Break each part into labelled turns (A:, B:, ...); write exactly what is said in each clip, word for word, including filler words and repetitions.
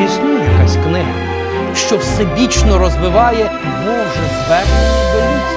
A: Чи існує якась книга, що всебічно розвиває Боже звернення до людства?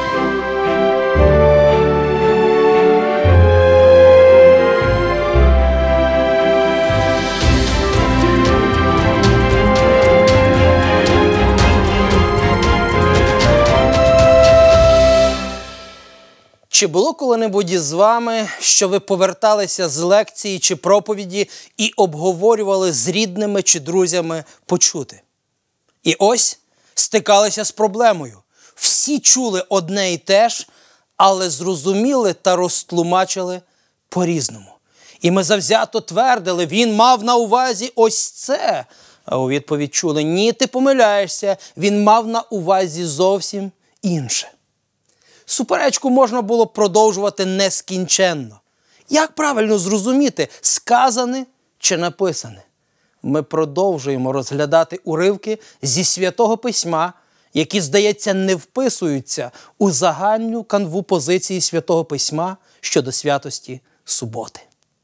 A: Чи було коли-небудь із вами, що ви поверталися з лекції чи проповіді і обговорювали з рідними чи друзями почути? І ось стикалися з проблемою. Всі чули одне і те ж, але зрозуміли та розтлумачили по-різному. І ми завзято твердили, він мав на увазі ось це. А у відповідь чули, ні, ти помиляєшся, він мав на увазі зовсім інше. Суперечку можна було продовжувати нескінченно. Як правильно зрозуміти, сказане чи написане? Ми продовжуємо розглядати уривки зі Святого Письма, які, здається, не вписуються у загальну канву позиції Святого Письма щодо святості суботи.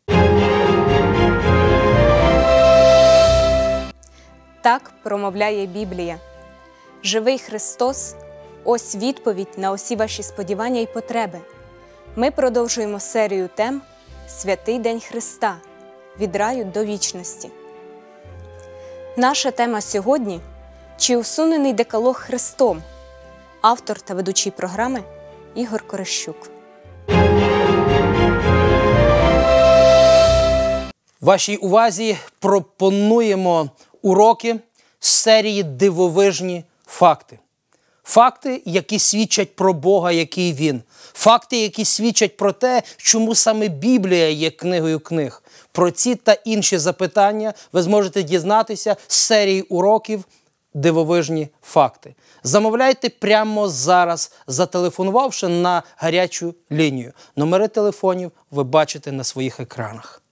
B: Так промовляє Біблія. Живий Христос – ось відповідь на усі ваші сподівання і потреби. Ми продовжуємо серію тем «Святий День Христа. Від раю до вічності». Наша тема сьогодні – «Чи усунений декалог Христом?» Автор та ведучий програми Ігор Корещук.
A: Вашій увазі пропонуємо уроки з серії «Дивовижні факти». Факти, які свідчать про Бога, який Він. Факти, які свідчать про те, чому саме Біблія є книгою книг. Про ці та інші запитання ви зможете дізнатися з серії уроків «Дивовижні факти». Замовляйте прямо зараз, зателефонувавши на гарячу лінію. Номери телефонів ви бачите на своїх екранах.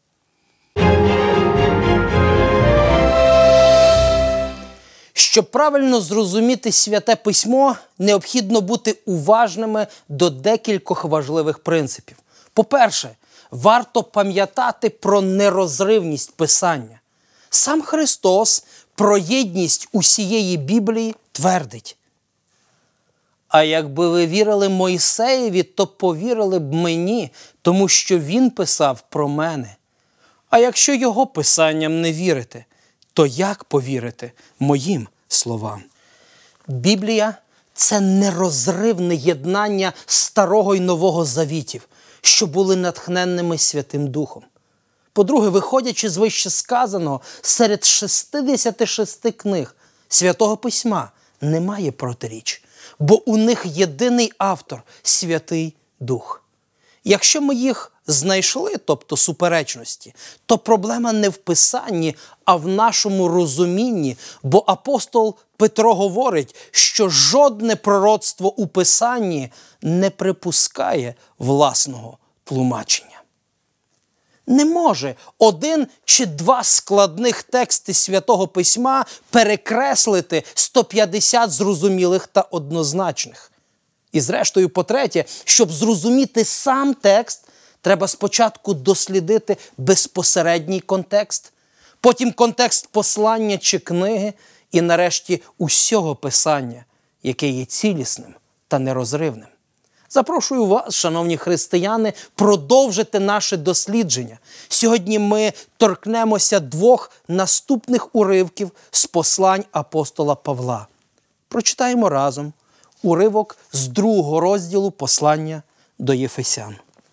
A: Щоб правильно зрозуміти Святе Письмо, необхідно бути уважними до декількох важливих принципів. По-перше, варто пам'ятати про нерозривність Писання. Сам Христос про єдність усієї Біблії твердить: «А якби ви вірили Мойсеєві, то повірили б мені, тому що він писав про мене. А якщо його писанням не вірите, то як повірите моїм словам?» Біблія – це нерозривне єднання Старого й Нового Завітів, що були натхненними Святим Духом. По-друге, виходячи з вищесказаного, серед шістдесят шість книг Святого Письма немає протиріч, бо у них єдиний автор – Святий Дух. Якщо ми їх знайшли, тобто суперечності, то проблема не в Писанні, а в нашому розумінні, бо апостол Петро говорить, що жодне пророцтво у Писанні не припускає власного тлумачення. Не може один чи два складних тексти Святого Письма перекреслити сто п'ятдесят зрозумілих та однозначних. І зрештою, по-третє, щоб зрозуміти сам текст, треба спочатку дослідити безпосередній контекст, потім контекст послання чи книги і нарешті усього Писання, яке є цілісним та нерозривним. Запрошую вас, шановні християни, продовжити наше дослідження. Сьогодні ми торкнемося двох наступних уривків з послань апостола Павла. Прочитаємо разом уривок з другого розділу послання до Єфесян.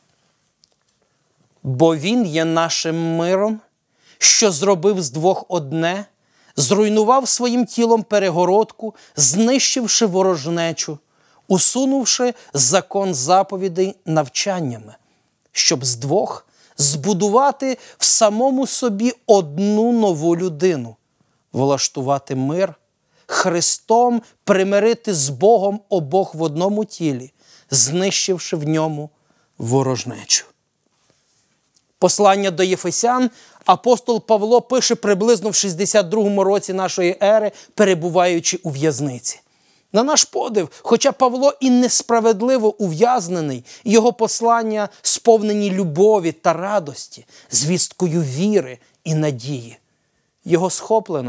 A: «Бо він є нашим миром, що зробив з двох одне, зруйнував своїм тілом перегородку, знищивши ворожнечу, усунувши закон заповідей навчаннями, щоб з двох збудувати в самому собі одну нову людину, влаштувати мир, Христом примирити з Богом обох в одному тілі, знищивши в ньому ворожнечу». Послання до Єфесян апостол Павло пише приблизно в шістдесят другому році нашої ери, перебуваючи у в'язниці. На наш подив, хоча Павло і несправедливо ув'язнений, його послання сповнені любові та радості, звісткою віри і надії. Його схоплено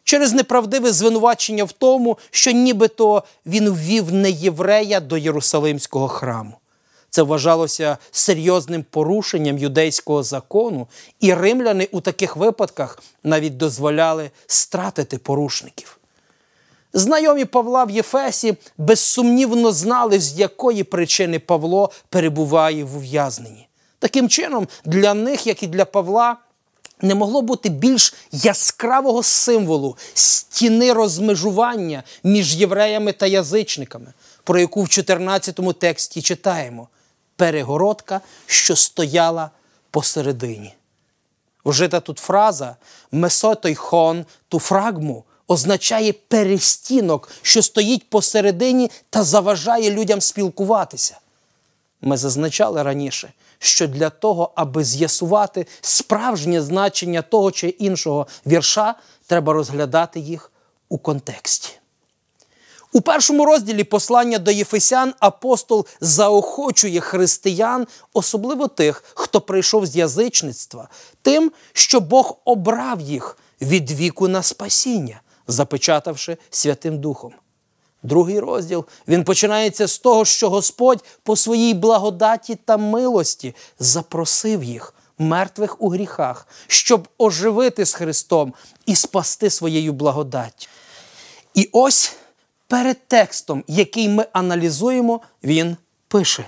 A: через неправдиве звинувачення в тому, що нібито він ввів неєврея до Єрусалимського храму. Це вважалося серйозним порушенням юдейського закону, і римляни у таких випадках навіть дозволяли стратити порушників. Знайомі Павла в Єфесі безсумнівно знали, з якої причини Павло перебуває в ув'язненні. Таким чином, для них, як і для Павла, не могло бути більш яскравого символу стіни розмежування між євреями та язичниками, про яку в чотирнадцятому тексті читаємо. Перегородка, що стояла посередині. Вжита тут фраза «месотойхон ту фрагму» означає перестінок, що стоїть посередині та заважає людям спілкуватися. Ми зазначали раніше, що для того, аби з'ясувати справжнє значення того чи іншого вірша, треба розглядати їх у контексті. У першому розділі послання до Єфесян апостол заохочує християн, особливо тих, хто прийшов з язичництва, тим, що Бог обрав їх від віку на спасіння, запечатавши Святим Духом. Другий розділ, він починається з того, що Господь по своїй благодаті та милості запросив їх, мертвих у гріхах, щоб оживити з Христом і спасти своєю благодаттю. І ось перед текстом, який ми аналізуємо, він пише: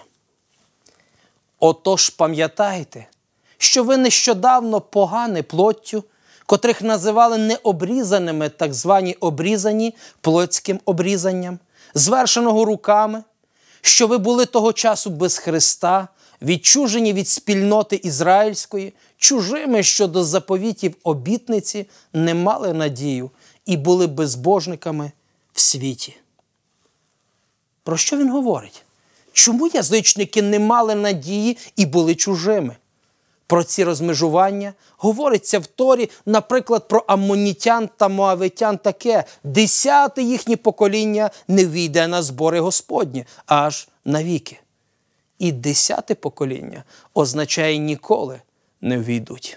A: «Отож пам'ятайте, що ви нещодавно погане плоттю, котрих називали необрізаними, так звані обрізані плотським обрізанням, звершеного руками, що ви були того часу без Христа, відчужені від спільноти ізраїльської, чужими щодо заповітів обітниці, не мали надію і були безбожниками в світі». Про що він говорить? Чому язичники не мали надії і були чужими? Про ці розмежування говориться в Торі, наприклад, про аммонітян та моавитян таке: десяте їхнє покоління не війде на збори Господні аж навіки. І десяте покоління означає ніколи не війдуть.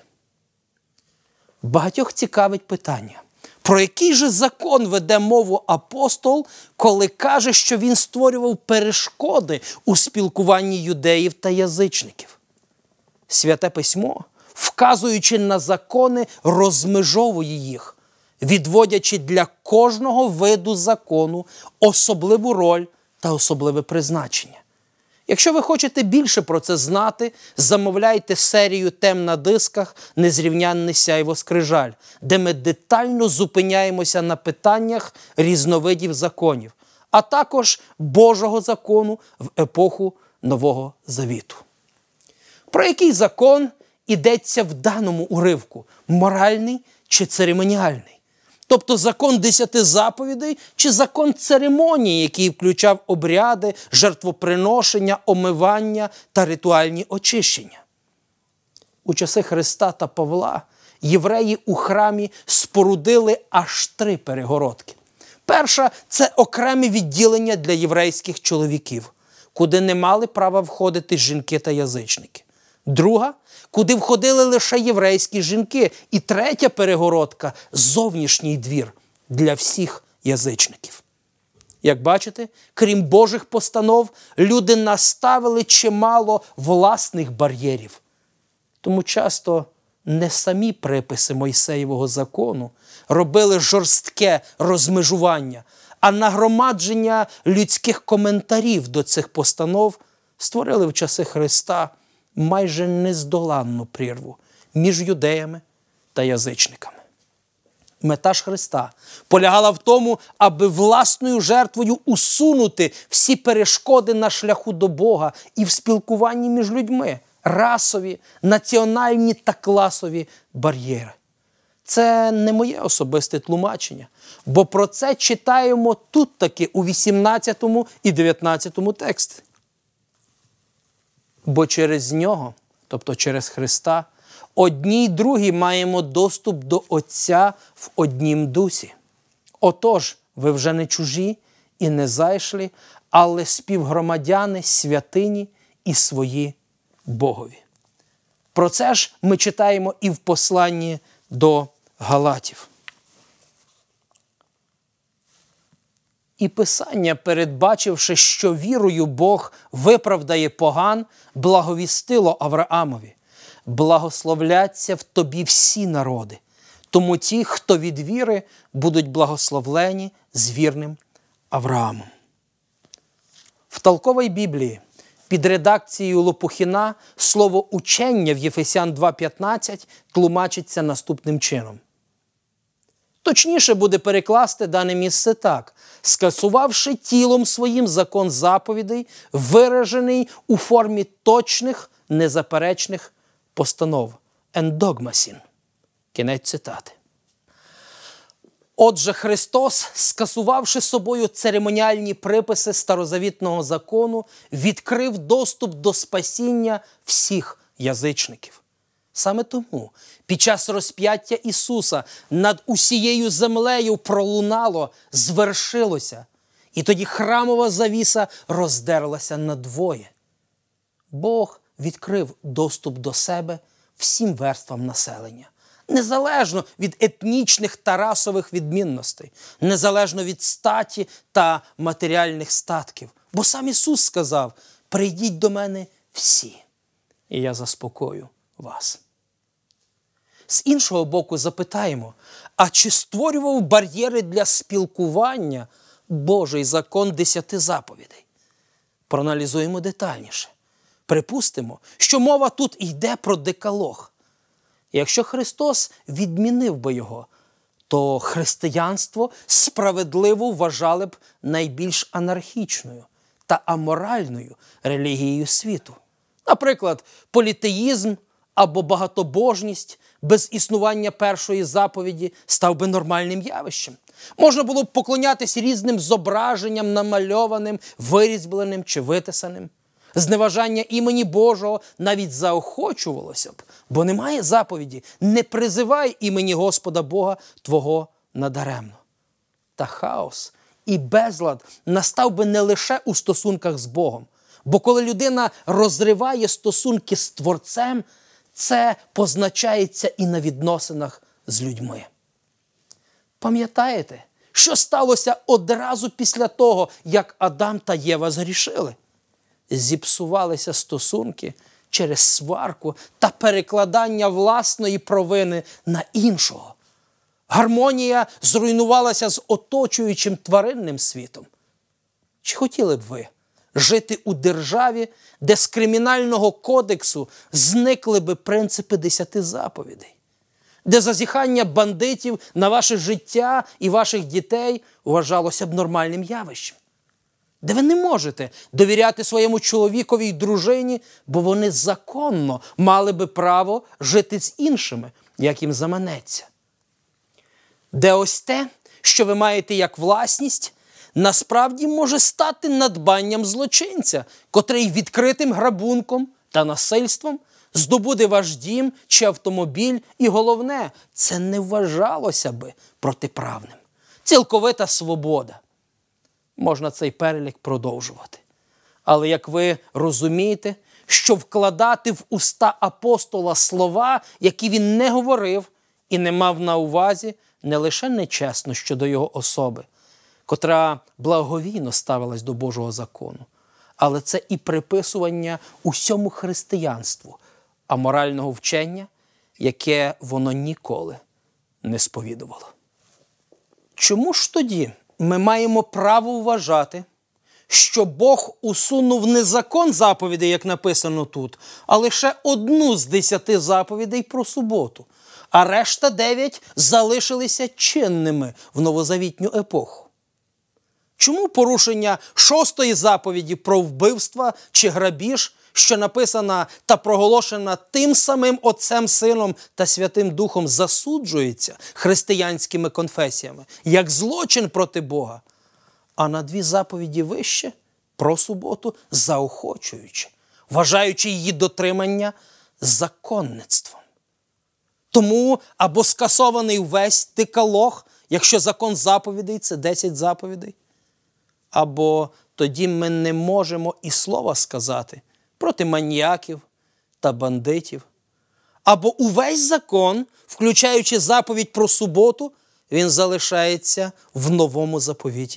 A: Багатьох цікавить питання: про який же закон веде мову апостол, коли каже, що він створював перешкоди у спілкуванні юдеїв та язичників? Святе Письмо, вказуючи на закони, розмежовує їх, відводячи для кожного виду закону особливу роль та особливе призначення. Якщо ви хочете більше про це знати, замовляйте серію тем на дисках «Незрівнянне сяйво скрижаль», де ми детально зупиняємося на питаннях різновидів законів, а також Божого закону в епоху Нового Завіту. Про який закон йдеться в даному уривку? Моральний чи церемоніальний? Тобто закон десяти заповідей чи закон церемонії, який включав обряди, жертвоприношення, омивання та ритуальні очищення? У часи Христа та Павла євреї у храмі спорудили аж три перегородки. Перша – це окреме відділення для єврейських чоловіків, куди не мали права входити жінки та язичники. Друга – куди входили лише єврейські жінки. І третя перегородка – зовнішній двір для всіх язичників. Як бачите, крім Божих постанов, люди наставили чимало власних бар'єрів. Тому часто не самі приписи Мойсеєвого закону робили жорстке розмежування, а нагромадження людських коментарів до цих постанов створили в часи Христа майже нездоланну прірву між юдеями та язичниками. Мета ж Христа полягала в тому, аби власною жертвою усунути всі перешкоди на шляху до Бога і в спілкуванні між людьми, расові, національні та класові бар'єри. Це не моє особисте тлумачення, бо про це читаємо тут таки у вісімнадцятому і дев'ятнадцятому тексті. Бо через нього, тобто через Христа, одні й другі маємо доступ до Отця в однім дусі. Отож, ви вже не чужі і не зайшлі, але співгромадяни святині і свої Богові. Про це ж ми читаємо і в посланні до Галатів. І Писання, передбачивши, що вірою Бог виправдає поган, благовістило Авраамові: «Благословляться в тобі всі народи, тому ті, хто від віри, будуть благословлені з вірним Авраамом». В толковій Біблії під редакцією Лопухіна слово «учення» в Єфесян два п'ятнадцять тлумачиться наступним чином. Точніше буде перекласти дане місце так: «скасувавши тілом своїм закон заповідей, виражений у формі точних, незаперечних постанов». Ендогмасін. Кінець цитати. Отже, Христос, скасувавши собою церемоніальні приписи старозавітного закону, відкрив доступ до спасіння всіх язичників. Саме тому під час розп'яття Ісуса над усією землею пролунало: «Звершилося». І тоді храмова завіса роздерлася надвоє. Бог відкрив доступ до себе всім верствам населення. Незалежно від етнічних та расових відмінностей, незалежно від статі та матеріальних статків. Бо сам Ісус сказав: «Прийдіть до мене всі, і я заспокою вас». З іншого боку запитаємо, а чи створював бар'єри для спілкування Божий закон десяти заповідей? Проаналізуємо детальніше. Припустимо, що мова тут йде про декалог. Якщо Христос відмінив би його, то християнство справедливо вважали б найбільш анархічною та аморальною релігією світу. Наприклад, політеїзм або багатобожність без існування першої заповіді став би нормальним явищем. Можна було б поклонятись різним зображенням, намальованим, вирізбленим чи витисаним. Зневажання імені Божого навіть заохочувалося б, бо немає заповіді: «Не призивай імені Господа Бога твого надаремно». Та хаос і безлад настав би не лише у стосунках з Богом, бо коли людина розриває стосунки з Творцем, це позначається і на відносинах з людьми. Пам'ятаєте, що сталося одразу після того, як Адам та Єва згрішили? Зіпсувалися стосунки через сварку та перекладання власної провини на іншого. Гармонія зруйнувалася з оточуючим тваринним світом. Чи хотіли б ви жити у державі, де з кримінального кодексу зникли би принципи десяти заповідей? Де зазіхання бандитів на ваше життя і ваших дітей вважалося б нормальним явищем? Де ви не можете довіряти своєму чоловікові й дружині, бо вони законно мали би право жити з іншими, як їм заманеться? Де ось те, що ви маєте як власність, насправді може стати надбанням злочинця, котрий відкритим грабунком та насильством здобуде ваш дім чи автомобіль, і головне, це не вважалося би протиправним. Цілковита свобода. Можна цей перелік продовжувати. Але як ви розумієте, що вкладати в уста апостола слова, які він не говорив і не мав на увазі, не лише нечесно щодо його особи, котра благовійно ставилась до Божого закону, але це і приписування усьому християнству аморального вчення, яке воно ніколи не сповідувало. Чому ж тоді ми маємо право вважати, що Бог усунув не закон заповідей, як написано тут, а лише одну з десяти заповідей про суботу, а решта дев'ять залишилися чинними в новозавітню епоху? Чому порушення шостої заповіді про вбивства чи грабіж, що написана та проголошена тим самим Отцем, Сином та Святим Духом, засуджується християнськими конфесіями як злочин проти Бога, а на дві заповіді вище про суботу заохочуючи, вважаючи її дотримання законництвом? Тому або скасований весь декалог, якщо закон заповідей – це десять заповідей, або тоді ми не можемо і слова сказати проти маніяків та бандитів. Або увесь закон, включаючи заповідь про суботу, він залишається в новому заповіті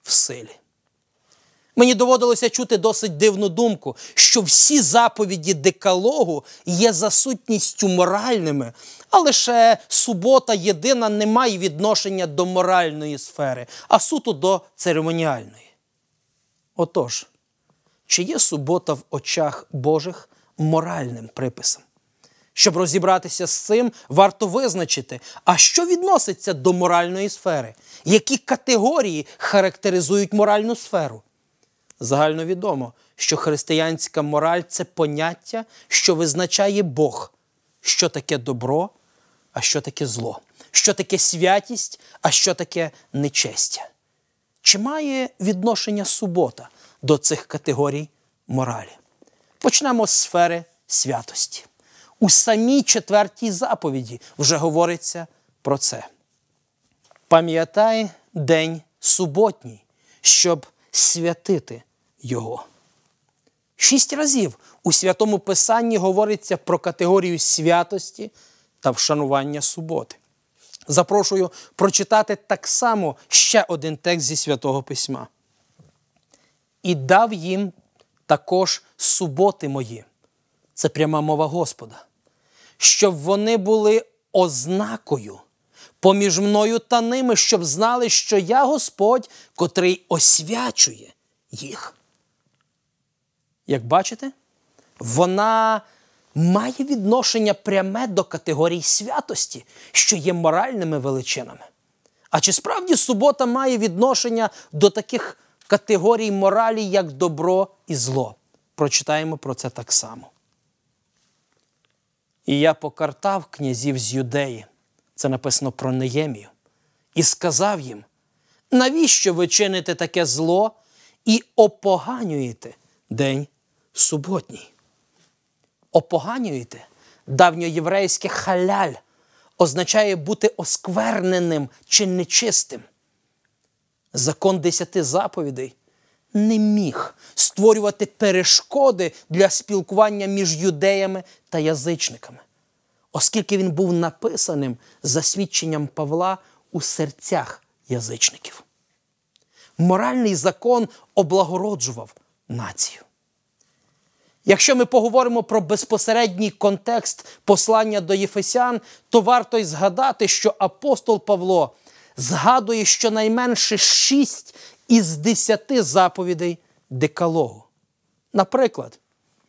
A: в силі. Мені доводилося чути досить дивну думку, що всі заповіді Декалогу є за сутністю моральними, а лише субота єдина не має відношення до моральної сфери, а суто до церемоніальної. Отож, чи є субота в очах Божих моральним приписом? Щоб розібратися з цим, варто визначити, а що відноситься до моральної сфери? Які категорії характеризують моральну сферу? Загальновідомо, що християнська мораль – це поняття, що визначає Бог, що таке добро, а що таке зло, що таке святість, а що таке нечестя. Чи має відношення субота до цих категорій моралі? Почнемо з сфери святості. У самій четвертій заповіді вже говориться про це. «Пам'ятай день суботній, щоб святити його». Шість разів у Святому Писанні говориться про категорію святості та вшанування суботи. Запрошую прочитати так само ще один текст зі Святого Письма. «І дав їм також суботи мої». Це пряма мова Господа. «Щоб вони були ознакою поміж мною та ними, щоб знали, що я Господь, котрий освячує їх». Як бачите, вона має відношення пряме до категорій святості, що є моральними величинами. А чи справді субота має відношення до таких категорій моралі, як добро і зло? Прочитаємо про це так само. «І я покартав князів з Юдеї», це написано про Неємію, «і сказав їм, навіщо ви чините таке зло і опоганюєте день суботній?» Опоганюєте, давньоєврейське халяль, означає бути оскверненим чи нечистим. Закон десяти заповідей не міг створювати перешкоди для спілкування між юдеями та язичниками, оскільки він був написаним за свідченням Павла у серцях язичників. Моральний закон облагороджував націю. Якщо ми поговоримо про безпосередній контекст послання до Єфесян, то варто й згадати, що апостол Павло згадує щонайменше шість із десяти заповідей Декалогу. Наприклад,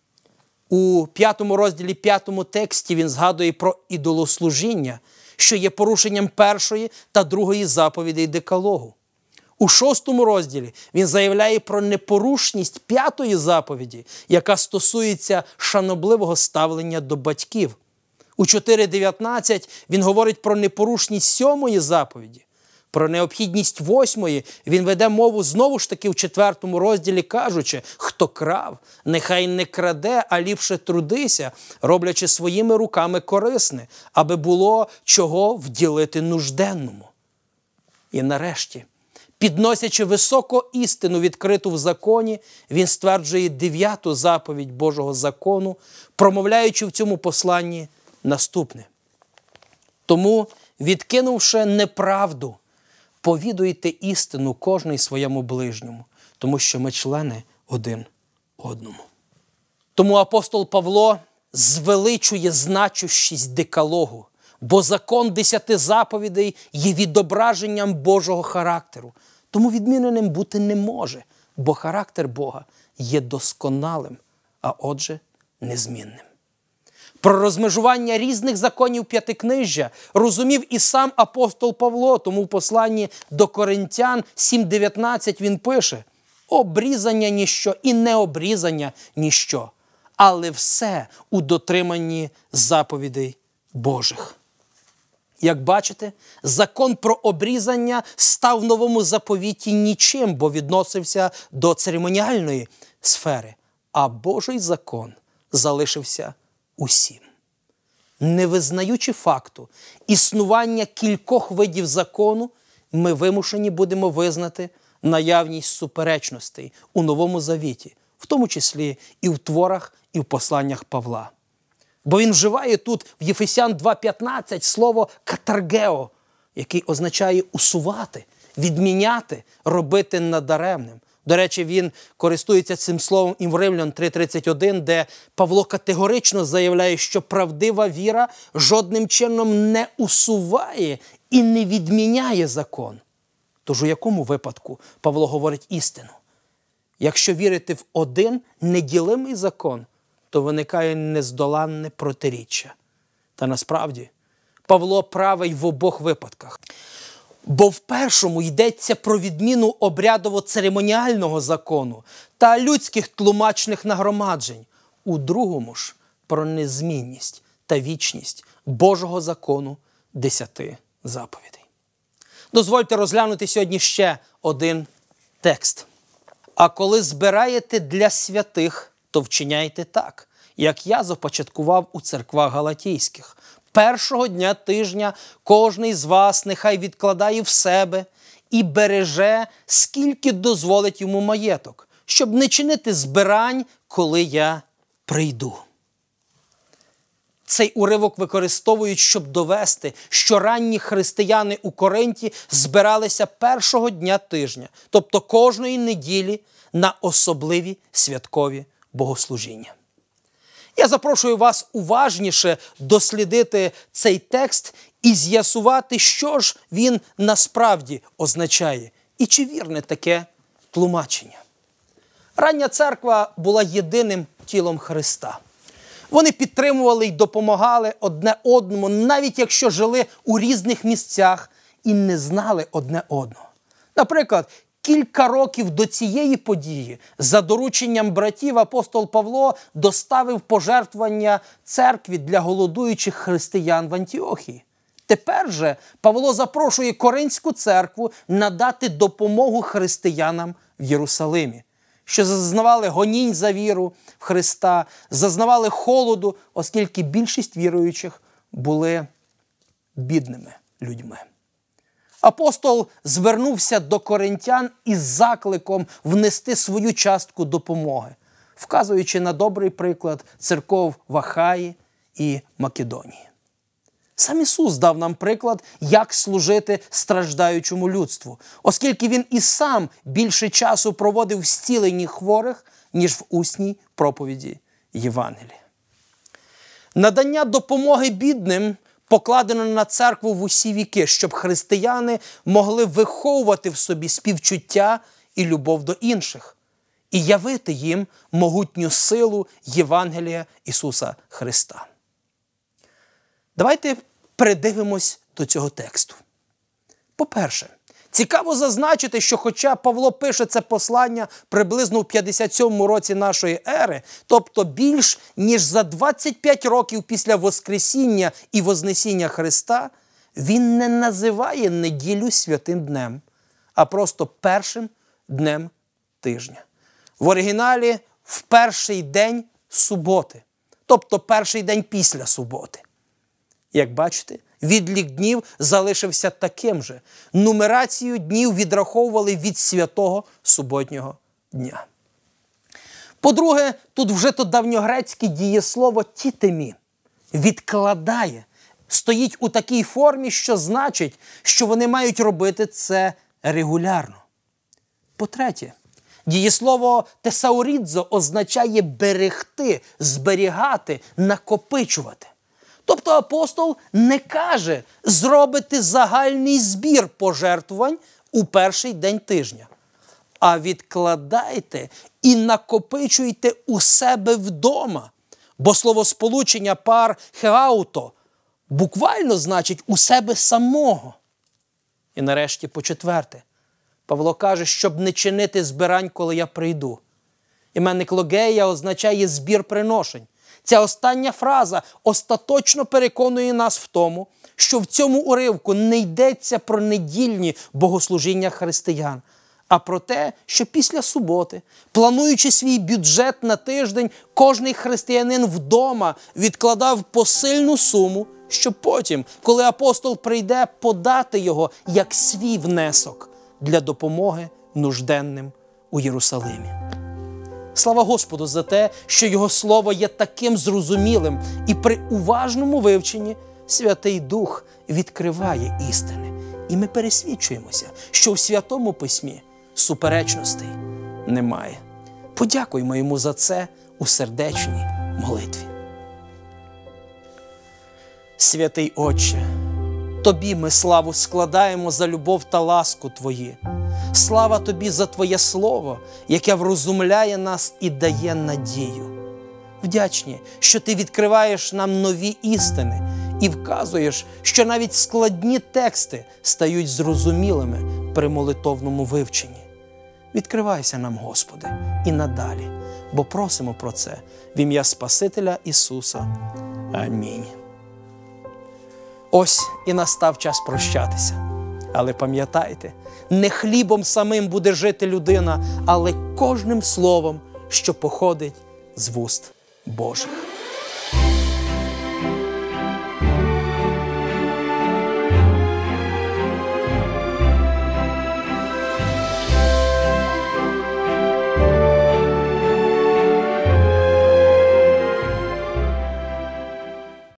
A: у п'ятому розділі, п'ятому тексті він згадує про ідолослужіння, що є порушенням першої та другої заповідей Декалогу. У шостому розділі він заявляє про непорушність п'ятої заповіді, яка стосується шанобливого ставлення до батьків. У чотири дев'ятнадцять він говорить про непорушність сьомої заповіді. Про необхідність восьмої він веде мову знову ж таки в четвертому розділі, кажучи, хто крав, нехай не краде, а ліпше трудися, роблячи своїми руками корисне, аби було чого вділити нужденному. І нарешті, підносячи високо істину, відкриту в законі, він стверджує дев'яту заповідь Божого закону, промовляючи в цьому посланні наступне. Тому, відкинувши неправду, повідуйте істину кожний своєму ближньому, тому що ми члени один одному. Тому апостол Павло звеличує значущість Декалогу, бо закон десяти заповідей є відображенням Божого характеру. Тому відміненим бути не може, бо характер Бога є досконалим, а отже незмінним. Про розмежування різних законів п'ятикнижжя розумів і сам апостол Павло, тому в посланні до Коринтян сім дев'ятнадцять він пише: «Обрізання – ніщо і необрізання – ніщо, але все у дотриманні заповідей Божих». Як бачите, закон про обрізання став в новому заповіті нічим, бо відносився до церемоніальної сфери, а Божий закон залишився усім. Не визнаючи факту існування кількох видів закону, ми вимушені будемо визнати наявність суперечностей у Новому Завіті, в тому числі і в творах, і в посланнях Павла. Бо він вживає тут в Єфесян два п'ятнадцять слово «катаргео», яке означає «усувати», Відміняти, робити надаремним. До речі, він користується цим словом і в Римлян три тридцять один, де Павло категорично заявляє, що правдива віра жодним чином не усуває і не відміняє закон. Тож у якому випадку Павло говорить істину? Якщо вірити в один неділимий закон, то виникає нездоланне протиріччя. Та насправді Павло правий в обох випадках. Бо в першому йдеться про відміну обрядово-церемоніального закону та людських тлумачних нагромаджень. У другому ж про незмінність та вічність Божого закону десяти заповідей. Дозвольте розглянути сьогодні ще один текст. «А коли збираєте для святих, то вчиняйте так, як я започаткував у церквах галатійських. Першого дня тижня кожний з вас нехай відкладає в себе і береже, скільки дозволить йому маєток, щоб не чинити збирань, коли я прийду». Цей уривок використовують, щоб довести, що ранні християни у Коринті збиралися першого дня тижня, тобто кожної неділі, на особливі святкові богослужіння. Я запрошую вас уважніше дослідити цей текст і з'ясувати, що ж він насправді означає і чи вірне таке тлумачення. Рання церква була єдиним тілом Христа. Вони підтримували й допомагали одне одному, навіть якщо жили у різних місцях і не знали одне одного. Наприклад, кілька років до цієї події за дорученням братів апостол Павло доставив пожертвування церкві для голодуючих християн в Антіохії. Тепер же Павло запрошує Коринську церкву надати допомогу християнам в Єрусалимі, що зазнавали гонінь за віру в Христа, зазнавали холоду, оскільки більшість віруючих були бідними людьми. Апостол звернувся до коринтян із закликом внести свою частку допомоги, вказуючи на добрий приклад церков в Ахаї і Македонії. Сам Ісус дав нам приклад, як служити страждаючому людству, оскільки Він і сам більше часу проводив в зціленні хворих, ніж в усній проповіді Євангелія. Надання допомоги бідним покладено на церкву в усі віки, щоб християни могли виховувати в собі співчуття і любов до інших і явити їм могутню силу Євангелія Ісуса Христа. Давайте придивимось до цього тексту. По-перше, цікаво зазначити, що хоча Павло пише це послання приблизно в п'ятдесят сьомому році нашої ери, тобто більш ніж за двадцять п'ять років після Воскресіння і Вознесіння Христа, він не називає неділю святим днем, а просто першим днем тижня. В оригіналі в перший день суботи, тобто перший день після суботи. Як бачите, відлік днів залишився таким же. Нумерацію днів відраховували від святого суботнього дня. По-друге, тут вжито давньогрецьке дієслово «тітемі» – «відкладає». Стоїть у такій формі, що значить, що вони мають робити це регулярно. По-третє, дієслово «тесаурідзо» означає «берегти», «зберігати», «накопичувати». Тобто апостол не каже зробити загальний збір пожертвувань у перший день тижня, а відкладайте і накопичуйте у себе вдома. Бо словосполучення пар хеауто буквально значить у себе самого. І нарешті по-четверте, Павло каже, щоб не чинити збирань, коли я прийду. Іменник логея означає збір приношень. Ця остання фраза остаточно переконує нас в тому, що в цьому уривку не йдеться про недільні богослужіння християн, а про те, що після суботи, плануючи свій бюджет на тиждень, кожний християнин вдома відкладав посильну суму, щоб потім, коли апостол прийде, подати його як свій внесок для допомоги нужденним у Єрусалимі. Слава Господу за те, що Його Слово є таким зрозумілим, і при уважному вивченні Святий Дух відкриває істини І ми пересвідчуємося, що в Святому Письмі суперечностей немає. Подякуймо йому за це у сердечній молитві. Святий Отче, Тобі ми славу складаємо за любов та ласку Твої. Слава Тобі за Твоє Слово, яке врозумляє нас і дає надію. Вдячні, що Ти відкриваєш нам нові істини і вказуєш, що навіть складні тексти стають зрозумілими при молитовному вивченні. Відкривайся нам, Господи, і надалі, бо просимо про це в ім'я Спасителя Ісуса. Амінь. Ось і настав час прощатися. Але пам'ятайте, не хлібом самим буде жити людина, але кожним словом, що походить з вуст Божих.